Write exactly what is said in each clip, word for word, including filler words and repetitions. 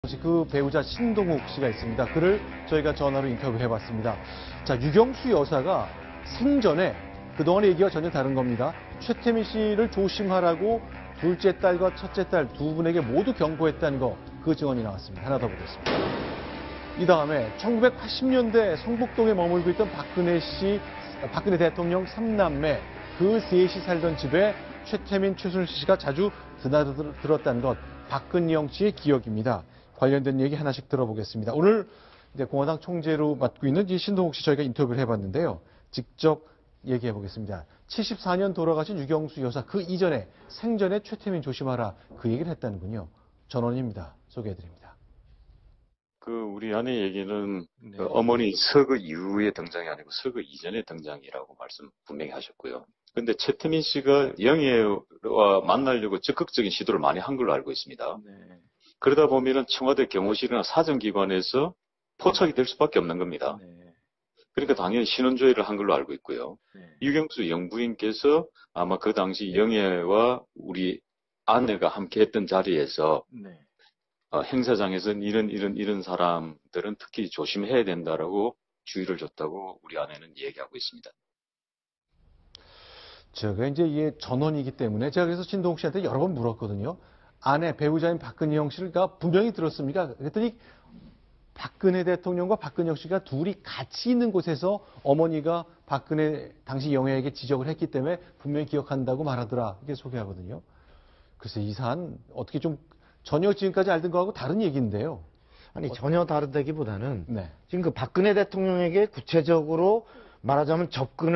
그 배우자 신동욱 씨가 있습니다. 그를 저희가 전화로 인터뷰해봤습니다. 자, 유경수 여사가 생전에 그동안의 얘기와 전혀 다른 겁니다. 최태민 씨를 조심하라고 둘째 딸과 첫째 딸 두 분에게 모두 경고했다는 거, 그 증언이 나왔습니다. 하나 더 보겠습니다. 이 다음에 천구백팔십 년대 성북동에 머물고 있던 박근혜 씨, 박근혜 대통령 삼남매, 그 셋이 살던 집에 최태민, 최순실 씨가 자주 드나들었다는 것, 박근영 씨의 기억입니다. 관련된 얘기 하나씩 들어보겠습니다. 오늘 이제 공화당 총재로 맡고 있는 이 신동욱 씨 저희가 인터뷰를 해봤는데요. 직접 얘기해 보겠습니다. 칠십사 년 돌아가신 유경수 여사, 그 이전에 생전에 최태민 조심하라, 그 얘기를 했다는군요. 전원입니다. 소개해드립니다. 그 우리 아내 얘기는 네. 그 어머니 서거 이후의 등장이 아니고 서거 이전의 등장이라고 말씀 분명히 하셨고요. 근데 최태민 씨가 영애와 만나려고 적극적인 시도를 많이 한 걸로 알고 있습니다. 네. 그러다 보면은 청와대 경호실이나 사정기관에서 포착이 될 수밖에 없는 겁니다. 네. 그러니까 당연히 신원조회를 한 걸로 알고 있고요. 네. 유경수 영부인께서 아마 그 당시 영애와 우리 아내가 함께 했던 자리에서 네. 어, 행사장에서는 이런 이런 이런 사람들은 특히 조심해야 된다라고 주의를 줬다고 우리 아내는 얘기하고 있습니다. 제가 이제 이게 전원이기 때문에 제가 그래서 신동욱 씨한테 여러 번 물었거든요. 아내 배우자인 박근영 씨가 분명히 들었습니까? 그랬더니 박근혜 대통령과 박근영 씨가 둘이 같이 있는 곳에서 어머니가 박근혜 당시 영애에게 지적을 했기 때문에 분명히 기억한다고 말하더라. 이게 소개하거든요. 그래서 이 사안 어떻게 좀 전혀 지금까지 알던 거하고 다른 얘기인데요. 아니 전혀 다르다기보다는 네. 지금 그 박근혜 대통령에게 구체적으로 말하자면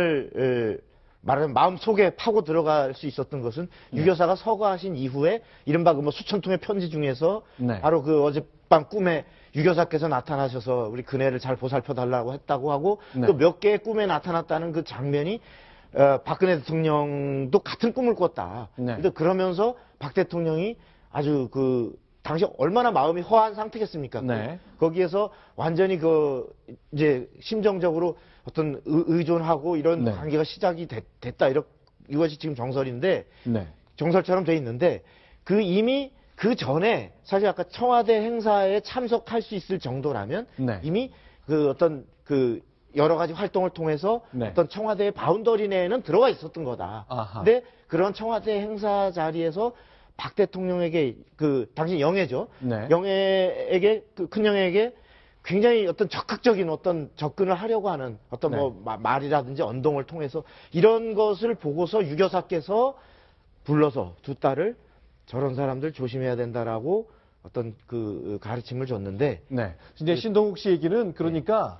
접근을 에, 말하자면 마음속에 파고 들어갈 수 있었던 것은 네. 유 여사가 서거하신 이후에 이른바 그 뭐 수천 통의 편지 중에서 네. 바로 그 어젯밤 꿈에 유 여사께서 나타나셔서 우리 그네를 잘 보살펴 달라고 했다고 하고 네. 또 몇 개의 꿈에 나타났다는 그 장면이 어, 박근혜 대통령도 같은 꿈을 꿨다. 네. 근데 그러면서 박 대통령이 아주 그 당시 얼마나 마음이 허한 상태겠습니까? 네. 거기에서 완전히 그 이제 심정적으로 어떤 의, 의존하고 이런 네. 관계가 시작이 됐, 됐다. 이렇게 이것이 지금 정설인데 네. 정설처럼 돼 있는데 그 이미 그 전에 사실 아까 청와대 행사에 참석할 수 있을 정도라면 네. 이미 그 어떤 그 여러 가지 활동을 통해서 네. 어떤 청와대의 바운더리 내에는 들어가 있었던 거다. 아하. 근데 그런 청와대 행사 자리에서 박 대통령에게 그 당시 영애죠. 네. 영애에게 그 큰 영애에게 굉장히 어떤 적극적인 어떤 접근을 하려고 하는 어떤 네. 뭐 마- 말이라든지 언동을 통해서 이런 것을 보고서 유 여사께서 불러서 두 딸을 저런 사람들 조심해야 된다라고 어떤 그 가르침을 줬는데 네. 이제 신동욱 씨 얘기는 그러니까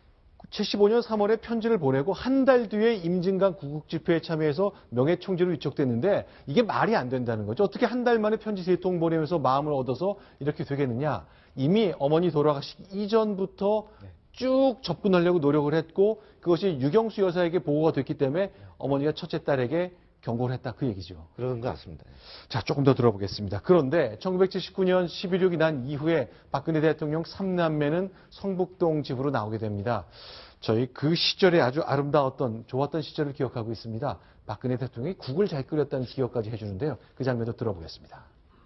칠십오 년 삼월에 편지를 보내고 한 달 뒤에 임진강 구국 집회에 참여해서 명예총재로 위촉됐는데 이게 말이 안 된다는 거죠. 어떻게 한 달 만에 편지 세 통 보내면서 마음을 얻어서 이렇게 되겠느냐. 이미 어머니 돌아가시기 이전부터 쭉 접근하려고 노력을 했고 그것이 유경수 여사에게 보고가 됐기 때문에 어머니가 첫째 딸에게 경고를 했다, 그 얘기죠. 그런 것 같습니다. 자, 조금 더 들어보겠습니다. 그런데 천구백칠십구 년 십일육이 난 이후에 박근혜 대통령 삼남매는 성북동 집으로 나오게 됩니다. 저희 그 시절에 아주 아름다웠던, 좋았던 시절을 기억하고 있습니다. 박근혜 대통령이 국을 잘 끓였다는 기억까지 해주는데요. 그 장면도 들어보겠습니다.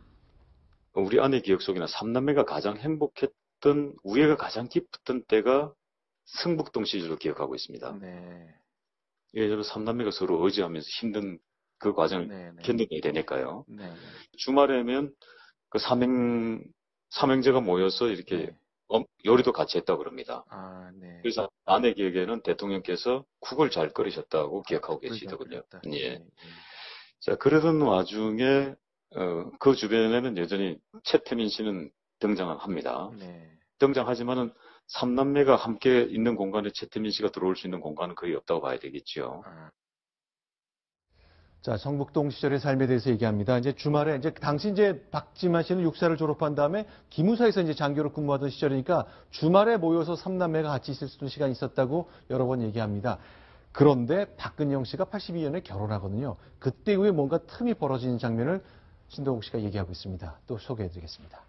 우리 아내 기억 속에는 삼남매가 가장 행복했던, 우애가 가장 깊었던 때가 성북동 시절로 기억하고 있습니다. 네. 예전에 삼남매가 서로 의지하면서 힘든 그 과정을 네, 네. 견뎌내야 되니까요. 네. 주말에면 그 삼행, 삼형제가 모여서 이렇게 네. 엄- 요리도 같이 했다고 그럽니다. 아, 네. 그래서 아내 기억에는 대통령께서 국을 잘 끓이셨다고 기억하고 국을 잘 계시더군요. 끓였다. 예. 네, 자, 그러던 와중에, 어, 그 주변에는 여전히 최태민 씨는 등장을 합니다. 네. 등장하지만은 삼남매가 함께 있는 공간에 최태민 씨가 들어올 수 있는 공간은 거의 없다고 봐야 되겠죠. 아. 자, 성북동 시절의 삶에 대해서 얘기합니다. 이제 주말에 이제 당시 이제 박지만 씨는 육사를 졸업한 다음에 기무사에서 이제 장교로 근무하던 시절이니까 주말에 모여서 삼남매가 같이 있을 수 있는 시간이 있었다고 여러 번 얘기합니다. 그런데 박근영 씨가 팔십이 년에 결혼하거든요. 그때 이후에 뭔가 틈이 벌어지는 장면을 신동욱 씨가 얘기하고 있습니다. 또 소개해드리겠습니다.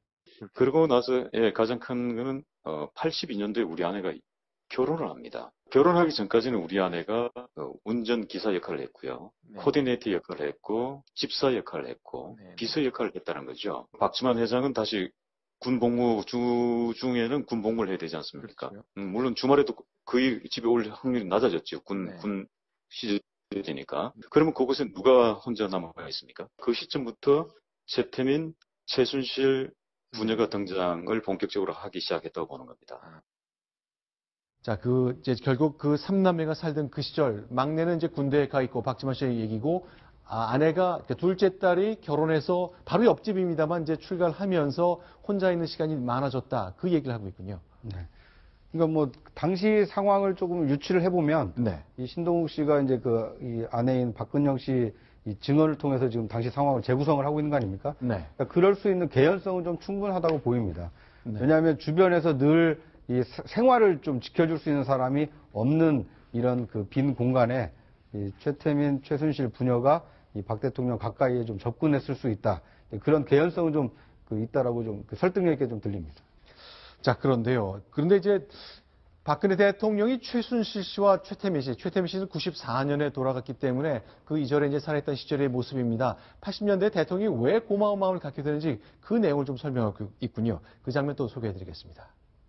그러고 나서 예, 가장 큰 거는 어, 팔십이 년도에 우리 아내가 결혼을 합니다. 결혼하기 전까지는 우리 아내가 어, 운전기사 역할을 했고요. 네. 코디네이터 역할을 했고, 집사 역할을 했고, 네. 비서 역할을 했다는 거죠. 박지만 회장은 다시 군 복무 주, 중에는 군 복무를 해야 되지 않습니까? 그렇죠. 음, 물론 주말에도 거의 집에 올 확률이 낮아졌죠. 군, 네. 군 시절이니까. 그러면 그곳에 누가 혼자 남아가 있습니까? 그 시점부터 최태민, 최순실 부녀가 등장을 본격적으로 하기 시작했다고 보는 겁니다. 자, 그, 이제 결국 그 삼남매가 살던 그 시절, 막내는 이제 군대에 가 있고, 박지만 씨의 얘기고, 아, 아내가, 그러니까 둘째 딸이 결혼해서 바로 옆집입니다만 이제 출가를 하면서 혼자 있는 시간이 많아졌다. 그 얘기를 하고 있군요. 네. 그러니까 뭐 당시 상황을 조금 유추를 해보면 네. 이 신동욱 씨가 이제 그 이 아내인 박근영 씨 이 증언을 통해서 지금 당시 상황을 재구성을 하고 있는 거 아닙니까? 네. 그러니까 그럴 수 있는 개연성은 좀 충분하다고 보입니다. 네. 왜냐하면 주변에서 늘 이 생활을 좀 지켜줄 수 있는 사람이 없는 이런 그 빈 공간에 이 최태민, 최순실 부녀가 이 박 대통령 가까이에 좀 접근했을 수 있다. 그런 개연성은 좀 그 있다라고 좀 그 설득력 있게 좀 들립니다. 자, 그런데요. 그런데 이제 박근혜 대통령이 최순실 씨와 최태민 씨, 최태민 씨는 구십사 년에 돌아갔기 때문에 그 이전에 이제 살아있던 시절의 모습입니다. 팔십 년대 대통령이 왜 고마운 마음을 갖게 되는지 그 내용을 좀 설명하고 있군요. 그 장면 또 소개해드리겠습니다.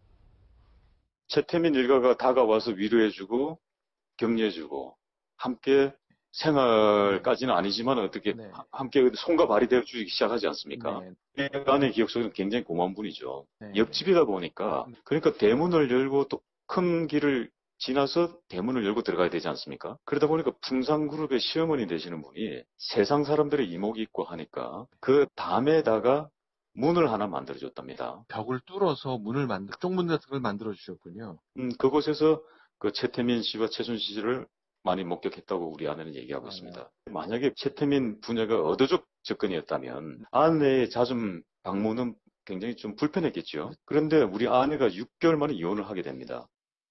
최태민 일가가 다가와서 위로해주고 격려해주고 함께 생활까지는 아니지만 어떻게 네. 함께 손과 발이 되어주기 시작하지 않습니까? 네. 내 안의 기억 속에는 굉장히 고마운 분이죠. 네. 옆집이다 보니까 그러니까 대문을 열고 또 큰 길을 지나서 대문을 열고 들어가야 되지 않습니까? 그러다 보니까 풍산그룹의 시어머니 되시는 분이 세상 사람들의 이목이 있고 하니까 그 담에다가 문을 하나 만들어줬답니다. 벽을 뚫어서 문을 만들, 쪽문 같은 걸 만들어 주셨군요. 음, 그곳에서 그 최태민 씨와 최순실 씨를 많이 목격했다고 우리 아내는 얘기하고 아, 있습니다. 만약에 최태민 부녀가 의도적 접근이었다면 아내의 잦은 방문은 굉장히 좀 불편했겠죠. 그런데 우리 아내가 육 개월 만에 이혼을 하게 됩니다.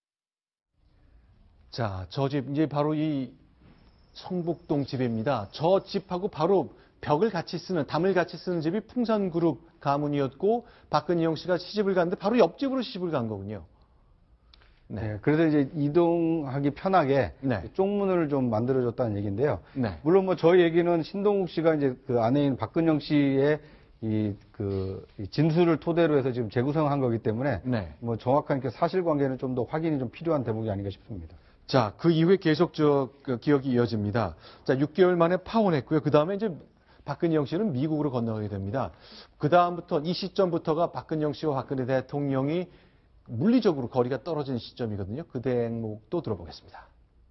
자, 저 집, 이제 바로 이 성북동 집입니다. 저 집하고 바로 벽을 같이 쓰는, 담을 같이 쓰는 집이 풍산그룹 가문이었고, 박근영 씨가 시집을 갔는데 바로 옆집으로 시집을 간 거군요. 네. 네, 그래서 이제 이동하기 편하게 네. 쪽문을 좀 만들어줬다는 얘기인데요. 네. 물론 뭐 저희 얘기는 신동욱 씨가 이제 그 아내인 박근영 씨의 이 그 진술을 토대로 해서 지금 재구성한 거기 때문에 네. 뭐 정확한 그 사실관계는 좀 더 확인이 좀 필요한 대목이 아닌가 싶습니다. 자, 그 이후에 계속 저, 그 기억이 이어집니다. 자, 육 개월 만에 파혼했고요. 그 다음에 이제 박근영 씨는 미국으로 건너가게 됩니다. 그 다음부터, 이 시점부터가 박근영 씨와 박근혜 대통령이 물리적으로 거리가 떨어진 시점이거든요. 그 대목도 들어보겠습니다.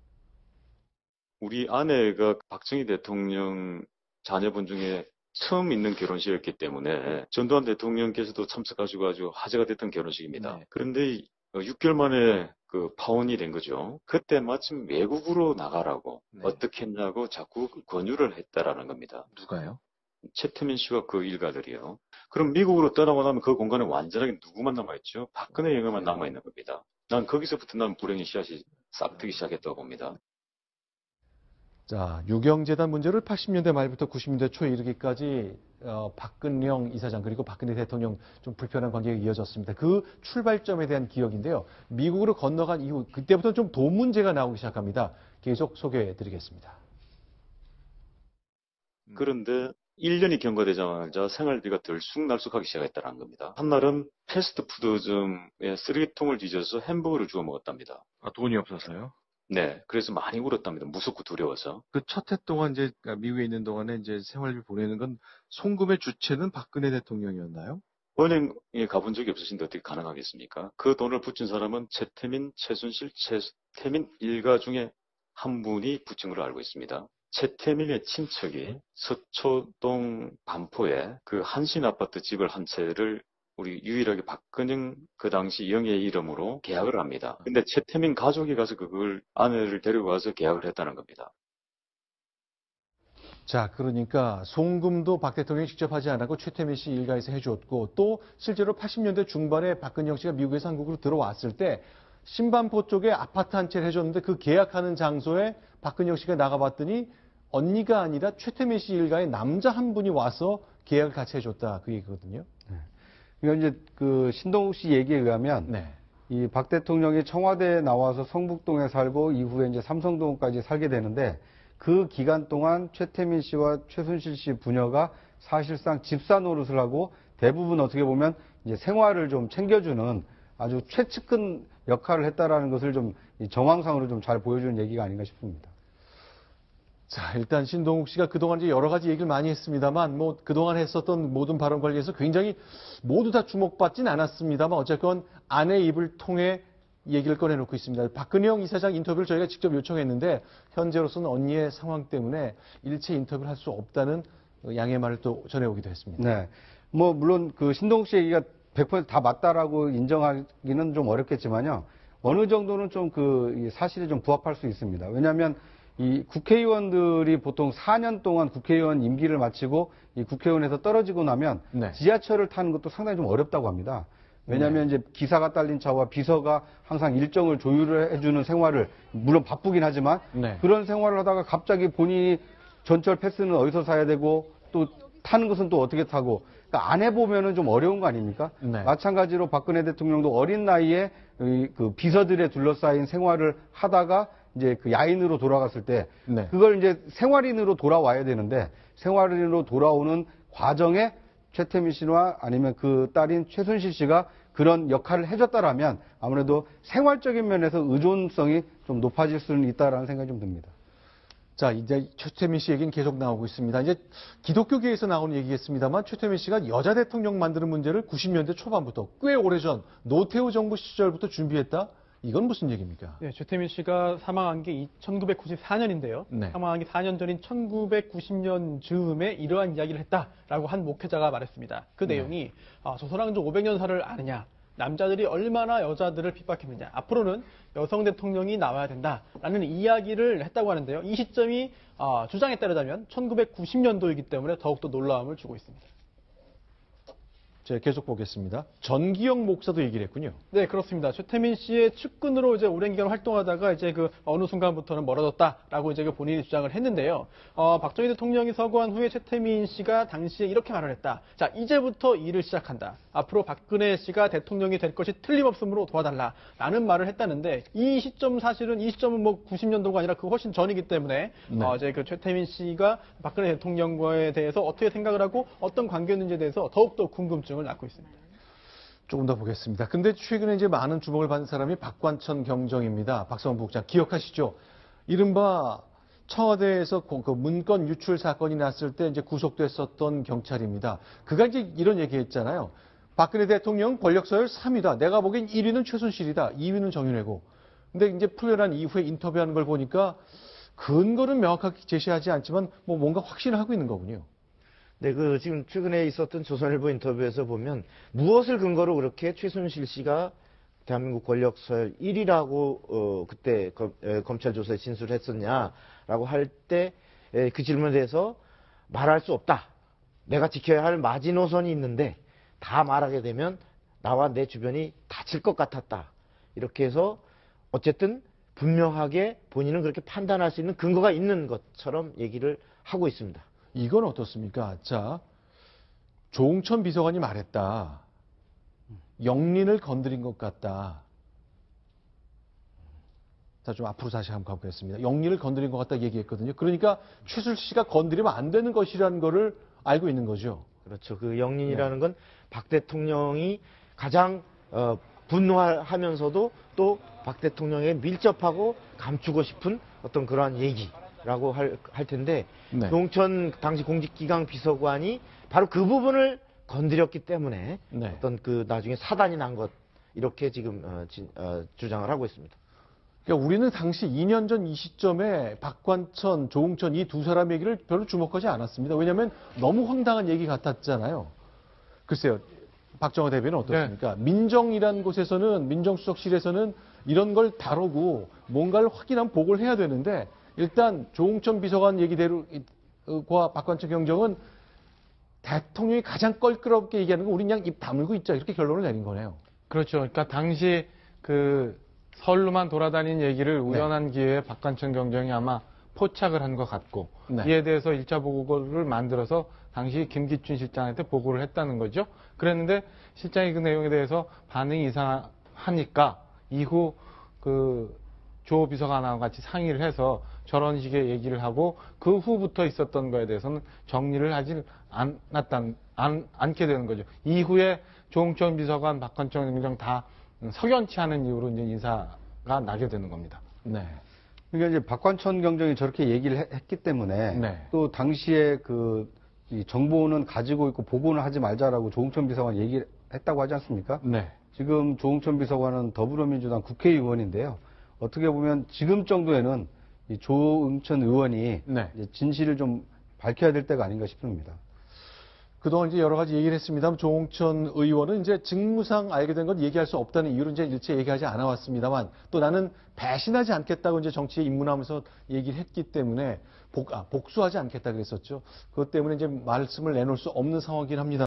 우리 아내가 박정희 대통령 자녀분 중에 처음 있는 결혼식이었기 때문에 전두환 대통령께서도 참석하시고 아주 화제가 됐던 결혼식입니다. 네. 그런데 육 개월 만에 그 파혼이 된 거죠. 그때 마침 외국으로 나가라고 네. 어떻게 했냐고 자꾸 권유를 했다라는 겁니다. 누가요? 최태민 씨와 그 일가들이요. 그럼 미국으로 떠나고 나면 그 공간에 완전하게 누구만 남아있죠? 박근혜 영화만 남아있는 겁니다. 난 거기서부터 난 불행의 씨앗이 싹트기 시작했다고 봅니다. 자, 유경재단 문제를 팔십 년대 말부터 구십 년대 초에 이르기까지 어, 박근영 이사장 그리고 박근혜 대통령 좀 불편한 관계가 이어졌습니다. 그 출발점에 대한 기억인데요. 미국으로 건너간 이후 그때부터 좀 돈 문제가 나오기 시작합니다. 계속 소개해드리겠습니다. 그런데 일 년이 경과되자마자 생활비가 들쑥날쑥하기 시작했다는 겁니다. 한날은 패스트푸드점에 쓰레기통을 뒤져서 햄버거를 주워 먹었답니다. 아, 돈이 없어서요? 네, 그래서 많이 울었답니다. 무섭고 두려워서. 그 첫 해 동안 이제 미국에 있는 동안에 이제 생활비 보내는 건 송금의 주체는 박근혜 대통령이었나요? 은행에 가본 적이 없으신데 어떻게 가능하겠습니까? 그 돈을 붙인 사람은 최태민, 최순실, 최태민 일가 중에 한 분이 붙인 걸로 알고 있습니다. 최태민의 친척이 서초동 반포에 그 한신 아파트 집을 한 채를 우리 유일하게 박근영 그 당시 영예의 이름으로 계약을 합니다. 근데 최태민 가족이 가서 그걸 아내를 데려가서 계약을 했다는 겁니다. 자, 그러니까 송금도 박 대통령이 직접 하지 않았고 최태민 씨 일가에서 해줬고 또 실제로 팔십 년대 중반에 박근영 씨가 미국에서 한국으로 들어왔을 때 신반포 쪽에 아파트 한 채를 해줬는데 그 계약하는 장소에 박근영 씨가 나가봤더니 언니가 아니라 최태민 씨 일가의 남자 한 분이 와서 계약을 같이 해줬다 그 얘기거든요. 그러니까 이제 그 신동욱 씨 얘기에 의하면 네. 이 박 대통령이 청와대에 나와서 성북동에 살고 이후에 이제 삼성동까지 살게 되는데 그 기간 동안 최태민 씨와 최순실 씨 부녀가 사실상 집사 노릇을 하고 대부분 어떻게 보면 이제 생활을 좀 챙겨주는 아주 최측근 역할을 했다라는 것을 좀 정황상으로 좀 잘 보여주는 얘기가 아닌가 싶습니다. 자, 일단 신동욱 씨가 그동안 이제 여러 가지 얘기를 많이 했습니다만, 뭐, 그동안 했었던 모든 발언 관리해서 굉장히 모두 다 주목받진 않았습니다만, 어쨌건 아내 입을 통해 얘기를 꺼내놓고 있습니다. 박근영 이사장 인터뷰를 저희가 직접 요청했는데, 현재로서는 언니의 상황 때문에 일체 인터뷰를 할 수 없다는 양해 말을 또 전해오기도 했습니다. 네. 뭐, 물론 그 신동욱 씨 얘기가 백 퍼센트 다 맞다라고 인정하기는 좀 어렵겠지만요. 어느 정도는 좀 그 사실에 좀 부합할 수 있습니다. 왜냐하면 이 국회의원들이 보통 사 년 동안 국회의원 임기를 마치고 이 국회의원에서 떨어지고 나면 네. 지하철을 타는 것도 상당히 좀 어렵다고 합니다. 왜냐하면 네. 이제 기사가 딸린 차와 비서가 항상 일정을 조율을 해주는 생활을 물론 바쁘긴 하지만 네. 그런 생활을 하다가 갑자기 본인이 전철 패스는 어디서 사야 되고 또 타는 것은 또 어떻게 타고 그러니까 안 해보면은 좀 어려운 거 아닙니까? 네. 마찬가지로 박근혜 대통령도 어린 나이에 그 비서들에 둘러싸인 생활을 하다가 이제 그 야인으로 돌아갔을 때 네. 그걸 이제 생활인으로 돌아와야 되는데 생활인으로 돌아오는 과정에 최태민 씨와 아니면 그 딸인 최순실 씨가 그런 역할을 해줬다라면 아무래도 생활적인 면에서 의존성이 좀 높아질 수는 있다라는 생각이 좀 듭니다. 자, 이제 최태민 씨 얘기는 계속 나오고 있습니다. 이제 기독교계에서 나오는 얘기겠습니다만 최태민 씨가 여자 대통령 만드는 문제를 구십 년대 초반부터 꽤 오래전 노태우 정부 시절부터 준비했다? 이건 무슨 얘기입니까? 네, 최태민 씨가 사망한 게 천구백구십사 년인데요. 네. 사망하기 사 년 전인 천구백구십 년 즈음에 이러한 이야기를 했다라고 한 목회자가 말했습니다. 그 네. 내용이 아, 조선왕조 오백 년사를 아느냐, 남자들이 얼마나 여자들을 핍박했느냐, 앞으로는 여성 대통령이 나와야 된다라는 이야기를 했다고 하는데요. 이 시점이 아, 주장에 따르자면 천구백구십 년도이기 때문에 더욱더 놀라움을 주고 있습니다. 제가 계속 보겠습니다. 전기영 목사도 얘기를 했군요. 네, 그렇습니다. 최태민 씨의 측근으로 이제 오랜 기간 활동하다가 이제 그 어느 순간부터는 멀어졌다라고 이제 그 본인이 주장을 했는데요. 어, 박정희 대통령이 서거한 후에 최태민 씨가 당시에 이렇게 말을 했다. 자, 이제부터 일을 시작한다. 앞으로 박근혜 씨가 대통령이 될 것이 틀림없으므로 도와달라라는 말을 했다는데 이 시점 사실은 이 시점은 뭐 구십 년도가 아니라 그 훨씬 전이기 때문에 네. 어, 이제 그 최태민 씨가 박근혜 대통령과에 대해서 어떻게 생각을 하고 어떤 관계였는지에 대해서 더욱더 궁금증 을 낳고 있습니다. 조금 더 보겠습니다. 근데 최근에 이제 많은 주목을 받은 사람이 박관천 경정입니다. 박성원 부국장 기억하시죠? 이른바 청와대에서 그 문건 유출 사건이 났을 때 이제 구속됐었던 경찰입니다. 그가 이제 이런 얘기했잖아요. 박근혜 대통령 권력 서열 삼 위다. 내가 보기엔 일 위는 최순실이다. 이 위는 정윤회고. 근데 이제 풀려난 이후에 인터뷰하는 걸 보니까 근거는 명확하게 제시하지 않지만 뭐 뭔가 확신을 하고 있는 거군요. 네, 그 지금 최근에 있었던 조선일보 인터뷰에서 보면 무엇을 근거로 그렇게 최순실 씨가 대한민국 권력 서열 일 위라고 어, 그때 검, 에, 검찰 조사에 진술했었냐라고 할 때 그 질문에 대해서 말할 수 없다. 내가 지켜야 할 마지노선이 있는데 다 말하게 되면 나와 내 주변이 다칠 것 같았다. 이렇게 해서 어쨌든 분명하게 본인은 그렇게 판단할 수 있는 근거가 있는 것처럼 얘기를 하고 있습니다. 이건 어떻습니까? 자, 조홍천 비서관이 말했다. 영린을 건드린 것 같다. 자, 좀 앞으로 다시 한번 가보겠습니다. 영린을 건드린 것 같다 얘기했거든요. 그러니까 최순실 씨가 건드리면 안 되는 것이라는 거를 알고 있는 거죠. 그렇죠. 그 영린이라는 건 박 대통령이 가장 어, 분노하면서도 또 박 대통령에 밀접하고 감추고 싶은 어떤 그러한 얘기라고 할, 할 텐데 네. 조홍천 당시 공직기강 비서관이 바로 그 부분을 건드렸기 때문에 네. 어떤 그 나중에 사단이 난 것 이렇게 지금 어, 진, 어, 주장을 하고 있습니다. 그러니까 우리는 당시 이 년 전 이 시점에 박관천, 조홍천 이 두 사람 얘기를 별로 주목하지 않았습니다. 왜냐하면 너무 황당한 얘기 같았잖아요. 글쎄요. 박정호 대변인 어떻습니까? 네. 민정이라는 곳에서는 민정수석실에서는 이런 걸 다루고 뭔가를 확인하면 보고를 해야 되는데 일단 조홍천 비서관 얘기대로과 박관천 경정은 대통령이 가장 껄끄럽게 얘기하는 거 우리 그냥 입 다물고 있자 이렇게 결론을 내린 거네요. 그렇죠. 그러니까 당시 그 서울로만 돌아다닌 얘기를 우연한 네. 기회에 박관천 경정이 아마 포착을 한 것 같고 네. 이에 대해서 일 차 보고를 만들어서 당시 김기춘 실장한테 보고를 했다는 거죠. 그랬는데 실장이 그 내용에 대해서 반응이 이상하니까 이후 그 조 비서관하고 같이 상의를 해서 저런 식의 얘기를 하고 그 후부터 있었던 거에 대해서는 정리를 하지 않았단, 안, 않게 되는 거죠. 이후에 조홍천 비서관, 박관청 행정 다 석연치 않은 이유로 이제 인사가 나게 되는 겁니다. 네. 그러니까 이제 박관천 경정이 저렇게 얘기를 해- 했기 때문에 네. 또 당시에 그 이 정보는 가지고 있고 보고는 하지 말자라고 조홍천 비서관 얘기를 했다고 하지 않습니까? 네. 지금 조홍천 비서관은 더불어민주당 국회의원인데요. 어떻게 보면 지금 정도에는 이 조응천 의원이 네. 이제 진실을 좀 밝혀야 될 때가 아닌가 싶습니다. 그동안 이제 여러 가지 얘기를 했습니다만 조홍천 의원은 이제 직무상 알게 된 건 얘기할 수 없다는 이유로 이제 일체 얘기하지 않아 왔습니다만 또 나는 배신하지 않겠다고 이제 정치에 입문하면서 얘기를 했기 때문에 복, 아, 복수하지 않겠다 그랬었죠. 그것 때문에 이제 말씀을 내놓을 수 없는 상황이긴 합니다.